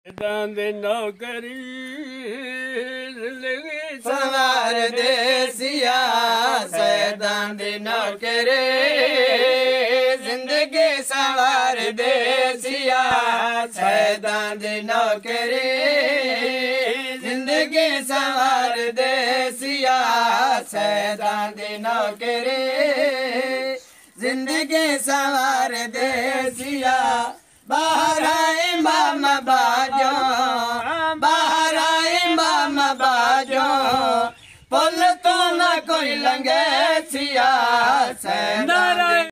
नौकरी सवार देसिया सैदां दी नौकरी जिंदगी सवार देसिया सैदां दी नौकरी जिंदगी सवार देसिया सैदां दी नौकरी जिंदगी सवार देसिया बाहर इमाम बाजो बाहर इमाम बाजो पुल तो न कोई लंघे सिया सैदां